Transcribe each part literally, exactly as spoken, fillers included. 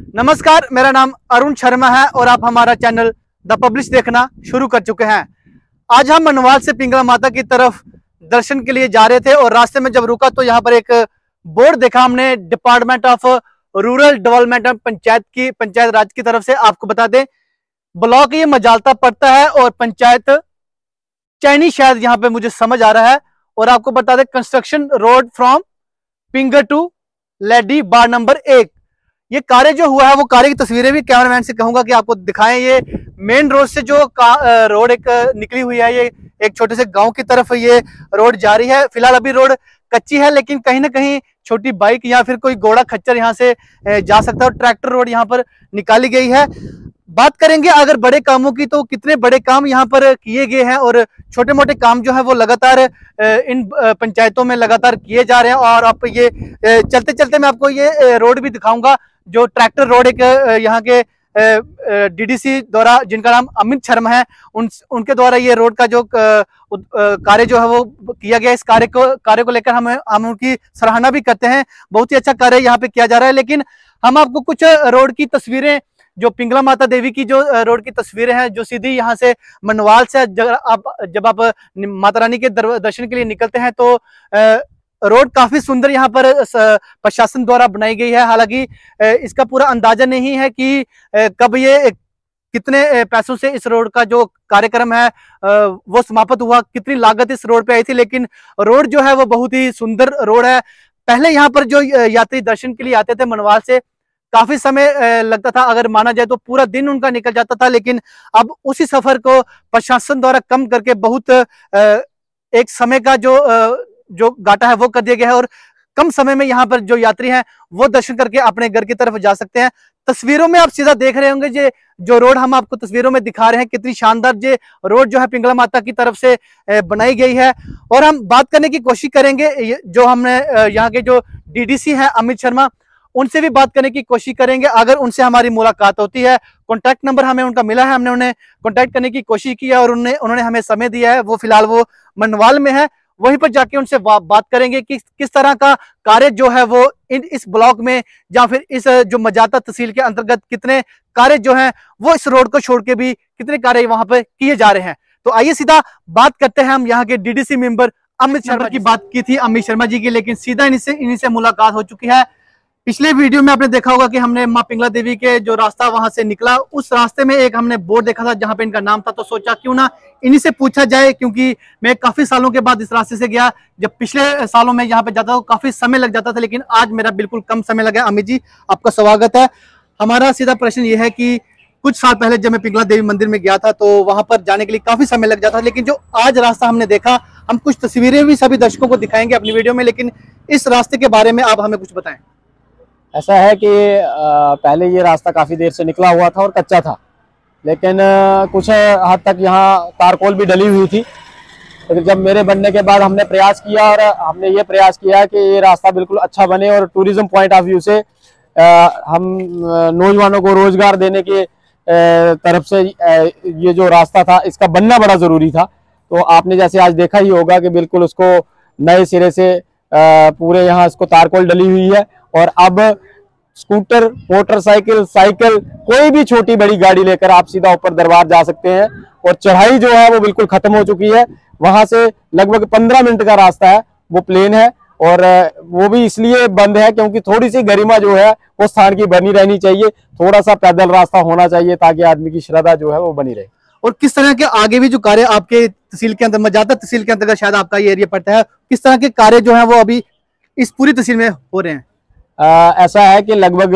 नमस्कार, मेरा नाम अरुण शर्मा है और आप हमारा चैनल द पब्लिश देखना शुरू कर चुके हैं। आज हम मनवाल से पिंगला माता की तरफ दर्शन के लिए जा रहे थे और रास्ते में जब रुका तो यहाँ पर एक बोर्ड देखा हमने, department of rural development and panchayat की पंचायत राज की तरफ से। आपको बता दें, ब्लॉक ये मजालता पड़ता है और पंचायत चैनी शायद यहाँ पे मुझे समझ आ रहा है। और आपको बता दें, construction road from Pingar to लेडी बार नंबर एक। ये कार्य जो हुआ है वो कार्य की तस्वीरें भी कैमरामैन से कहूंगा कि आपको दिखाएं। ये मेन रोड से जो रोड एक निकली हुई है, ये एक छोटे से गांव की तरफ ये रोड जा रही है। फिलहाल अभी रोड कच्ची है, लेकिन कहीं ना कहीं छोटी बाइक या फिर कोई घोड़ा खच्चर यहाँ से जा सकता है और ट्रैक्टर रोड यहाँ पर निकाली गई है। बात करेंगे अगर बड़े कामों की, तो कितने बड़े काम यहाँ पर किए गए हैं और छोटे मोटे काम जो है वो लगातार इन पंचायतों में लगातार किए जा रहे हैं। और आप ये चलते चलते मैं आपको ये रोड भी दिखाऊंगा, जो ट्रैक्टर रोड एक यहाँ के डीडीसी द्वारा, जिनका नाम अमित शर्मा है, उन उनके द्वारा ये रोड का जो कार्य जो है वो किया गया। इस कार्य को कार्य को लेकर हम हम उनकी सराहना भी करते हैं। बहुत ही अच्छा कार्य यहाँ पे किया जा रहा है। लेकिन हम आपको कुछ रोड की तस्वीरें, जो पिंगला माता देवी की जो रोड की तस्वीरें हैं, जो सीधी यहाँ से मनवाल से जब आप जब आप माता रानी के दर्शन के लिए निकलते हैं तो रोड काफी सुंदर यहाँ पर प्रशासन द्वारा बनाई गई है। हालांकि इसका पूरा अंदाजा नहीं है कि कब ये कितने पैसों से इस रोड का जो कार्यक्रम है वो समाप्त हुआ, कितनी लागत इस रोड पे आई थी। लेकिन रोड जो है वो बहुत ही सुंदर रोड है। पहले यहाँ पर जो यात्री दर्शन के लिए आते थे मनवाल से, काफी समय लगता था, अगर माना जाए तो पूरा दिन उनका निकल जाता था। लेकिन अब उसी सफर को प्रशासन द्वारा कम करके बहुत एक समय का जो जो घाटा है वो कर दिया गया है और कम समय में यहाँ पर जो यात्री हैं वो दर्शन करके अपने घर की तरफ जा सकते हैं। तस्वीरों में आप सीधा देख रहे होंगे जे जो रोड हम आपको तस्वीरों में दिखा रहे हैं, कितनी शानदार जे रोड जो है पिंगला माता की तरफ से बनाई गई है। और हम बात करने की कोशिश करेंगे, जो हमने यहाँ के जो डीडीसी हैं अमित शर्मा, उनसे भी बात करने की कोशिश करेंगे। अगर उनसे हमारी मुलाकात होती है, कॉन्टैक्ट नंबर हमें उनका मिला है, हमने उन्हें कॉन्टैक्ट करने की कोशिश की है और उन्होंने उन्होंने हमें समय दिया है। वो फिलहाल वो मनवाल में है, वहीं पर जाके उनसे बात करेंगे कि किस तरह का कार्य जो है वो इन इस ब्लॉक में या फिर इस जो मजालता तहसील के अंतर्गत कितने कार्य जो हैं वो इस रोड को छोड़ के भी कितने कार्य वहां पर किए जा रहे हैं। तो आइए सीधा बात करते हैं हम यहाँ के डीडीसी मेंबर अमित शर्मा की। बात की थी अमित शर्मा जी की, लेकिन सीधा इनसे इन्हीं से मुलाकात हो चुकी है। पिछले वीडियो में आपने देखा होगा कि हमने मां पिंगला देवी के जो रास्ता वहां से निकला, उस रास्ते में एक हमने बोर्ड देखा था जहां पे इनका नाम था। तो सोचा क्यों ना इन्हीं से पूछा जाए, क्योंकि मैं काफी सालों के बाद इस रास्ते से गया। जब पिछले सालों में यहाँ पे जाता था काफी समय लग जाता था, लेकिन आज मेरा बिल्कुल कम समय लगा। अमित जी, आपका स्वागत है। हमारा सीधा प्रश्न ये है कि कुछ साल पहले जब मैं पिंगला देवी मंदिर में गया था तो वहां पर जाने के लिए काफी समय लग जाता था, लेकिन जो आज रास्ता हमने देखा, हम कुछ तस्वीरें भी सभी दर्शकों को दिखाएंगे अपनी वीडियो में। लेकिन इस रास्ते के बारे में आप हमें कुछ बताएं। ऐसा है कि पहले ये रास्ता काफ़ी देर से निकला हुआ था और कच्चा था, लेकिन कुछ हद तक यहाँ तारकोल भी डली हुई थी। लेकिन जब मेरे बनने के बाद हमने प्रयास किया और हमने ये प्रयास किया कि ये रास्ता बिल्कुल अच्छा बने और टूरिज्म पॉइंट ऑफ व्यू से हम नौजवानों को रोजगार देने के तरफ से ये जो रास्ता था इसका बनना बड़ा ज़रूरी था। तो आपने जैसे आज देखा ही होगा कि बिल्कुल उसको नए सिरे से पूरे यहाँ इसको तारकोल डली हुई है और अब स्कूटर, मोटरसाइकिल, साइकिल, कोई भी छोटी बड़ी गाड़ी लेकर आप सीधा ऊपर दरबार जा सकते हैं। और चढ़ाई जो है वो बिल्कुल खत्म हो चुकी है। वहां से लगभग पंद्रह मिनट का रास्ता है, वो प्लेन है और वो भी इसलिए बंद है क्योंकि थोड़ी सी गरिमा जो है वो स्थान की बनी रहनी चाहिए। थोड़ा सा पैदल रास्ता होना चाहिए ताकि आदमी की श्रद्धा जो है वो बनी रहे। और किस तरह के आगे भी जो कार्य आपके तहसील के अंदर, मजालता तहसील के अंतर्गत शायद आपका ये एरिया पड़ता है, किस तरह के कार्य जो है वो अभी इस पूरी तहसील में हो रहे हैं? आ, ऐसा है कि लगभग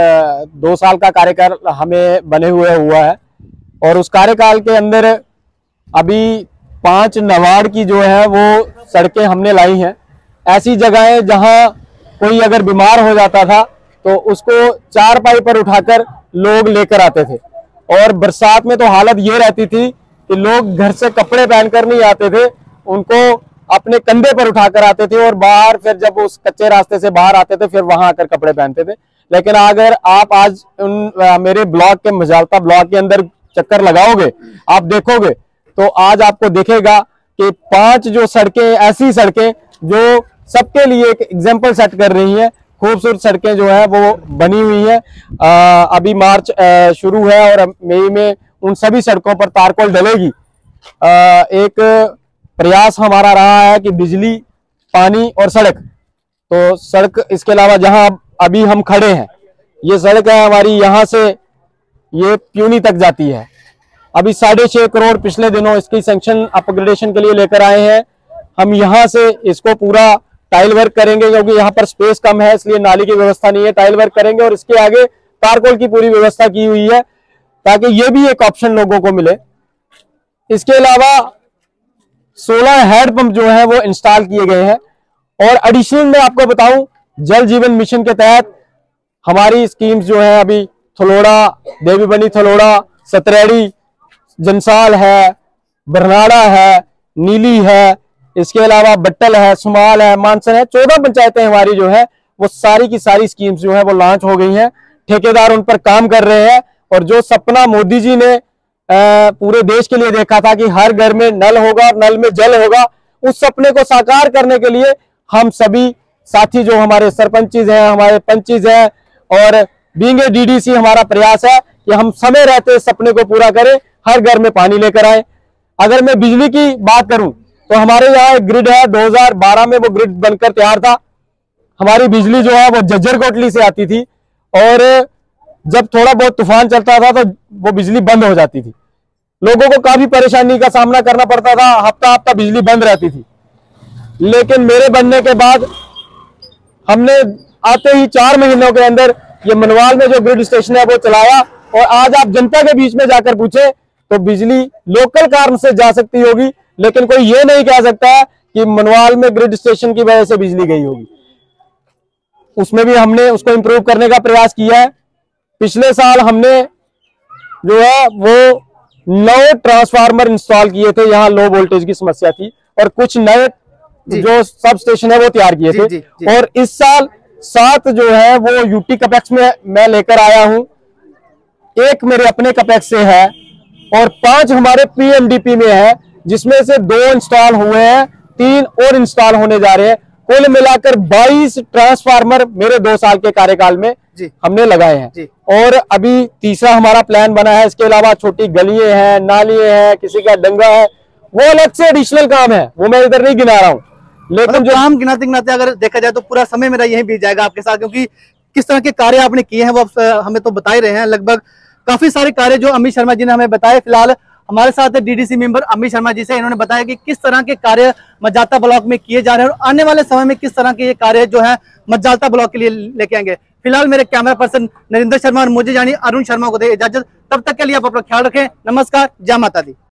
दो साल का कार्यकाल हमें बने हुए हुआ है और उस कार्यकाल के अंदर अभी पांच नवाड़ की जो है वो सड़कें हमने लाई हैं। ऐसी जगहें जहां कोई अगर बीमार हो जाता था तो उसको चार पाई पर उठाकर लोग लेकर आते थे। और बरसात में तो हालत ये रहती थी कि लोग घर से कपड़े पहनकर नहीं आते थे, उनको अपने कंधे पर उठाकर आते थे और बाहर फिर जब उस कच्चे रास्ते से बाहर आते थे फिर वहां आकर कपड़े पहनते थे। लेकिन अगर आप आज उन मेरे ब्लॉक के मजालता ब्लॉक के अंदर चक्कर लगाओगे, आप देखोगे तो आज आपको दिखेगा कि पांच जो सड़कें, ऐसी सड़कें जो सबके लिए एक एग्जाम्पल सेट कर रही हैं खूबसूरत सड़कें जो है वो बनी हुई है। आ, अभी मार्च आ, शुरू है और मई में उन सभी सड़कों पर तारकोल डलेगी। आ, एक प्रयास हमारा रहा है कि बिजली, पानी और सड़क, तो सड़क इसके अलावा जहां अभी हम खड़े हैं ये सड़क है हमारी, यहाँ से ये प्यूनी तक जाती है। अभी साढ़े छह करोड़ पिछले दिनों इसकी सैंक्शन अपग्रेडेशन के लिए लेकर आए हैं। हम यहाँ से इसको पूरा टाइल वर्क करेंगे, क्योंकि यहाँ पर स्पेस कम है इसलिए नाली की व्यवस्था नहीं है। टाइल वर्क करेंगे और इसके आगे तारकोल की पूरी व्यवस्था की हुई है ताकि ये भी एक ऑप्शन लोगों को मिले। इसके अलावा सोलह हैंडपंप जो है वो इंस्टॉल किए गए हैं। और एडिशनल में आपको बताऊं, जल जीवन मिशन के तहत हमारी स्कीम्स जो है अभी थलोड़ा, देवी बनी थलोड़ा, सतरेड़ी, जनसाल है, बरनाड़ा है, नीली है, इसके अलावा बट्टल है, सुमाल है, मानसन है, चौदह पंचायतें हमारी जो है वो सारी की सारी स्कीम्स जो है वो लॉन्च हो गई हैं। ठेकेदार उन पर काम कर रहे हैं और जो सपना मोदी जी ने पूरे देश के लिए देखा था कि हर घर में नल होगा, नल में जल होगा, उस सपने को साकार करने के लिए हम सभी साथी जो हमारे सरपंचीज हैं, हमारे पंचीज हैं और बीइंग ए डीडीसी हमारा प्रयास है कि हम समय रहते सपने को पूरा करें, हर घर में पानी लेकर आए। अगर मैं बिजली की बात करूं तो हमारे यहाँ एक ग्रिड है, दो हज़ार बारह में वो ग्रिड बनकर तैयार था। हमारी बिजली जो है वो झज्जर कोटली से आती थी और जब थोड़ा बहुत तूफान चलता था तो वो बिजली बंद हो जाती थी। लोगों को काफी परेशानी का सामना करना पड़ता था, हफ्ता हफ्ता बिजली बंद रहती थी। लेकिन मेरे बनने के बाद हमने आते ही चार महीनों के अंदर ये मनवाल में जो ग्रिड स्टेशन है वो चलाया और आज आप जनता के बीच में जाकर पूछे तो बिजली लोकल कारण से जा सकती होगी, लेकिन कोई ये नहीं कह सकता है कि मनवाल में ग्रिड स्टेशन की वजह से बिजली गई होगी। उसमें भी हमने उसको इंप्रूव करने का प्रयास किया है। पिछले साल हमने जो है वो नौ ट्रांसफार्मर इंस्टॉल किए थे, यहाँ लो वोल्टेज की समस्या थी, और कुछ नए जो सब स्टेशन है वो तैयार किए थे। जी, जी। और इस साल सात जो है वो यूटी कपेक्स में मैं लेकर आया हूं, एक मेरे अपने कपेक्स से है और पांच हमारे पीएमडीपी में है, जिसमें से दो इंस्टॉल हुए हैं, तीन और इंस्टॉल होने जा रहे हैं। कुल मिलाकर बाईस ट्रांसफार्मर मेरे दो साल के कार्यकाल में जी। हमने लगाए हैं जी। और अभी तीसरा हमारा प्लान बना है। इसके अलावा छोटी गलियां हैं, नालियां हैं, किसी का डंगा है, वो अलग से एडिशनल काम है, वो मैं इधर नहीं गिना रहा हूँ। लेकिन जो काम गिनाते गिनाते अगर देखा जाए तो पूरा समय मेरा यही बीत जाएगा आपके साथ, क्योंकि किस तरह के कार्य आपने किए हैं वो हमें तो बता ही रहे हैं। लगभग काफी सारे कार्य जो अमित शर्मा जी ने हमें बताए। फिलहाल हमारे साथ डीडीसी मेंबर अमित शर्मा जी से इन्होंने बताया कि किस तरह के कार्य मजालता ब्लॉक में किए जा रहे हैं और आने वाले समय में किस तरह के ये कार्य जो है मजालता ब्लॉक के लिए लेके आएंगे। फिलहाल मेरे कैमरा पर्सन नरेंद्र शर्मा और मुझे यानी अरुण शर्मा को दे इजाजत। तब तक के लिए आप अपना ख्याल रखें। नमस्कार, जय माता दी।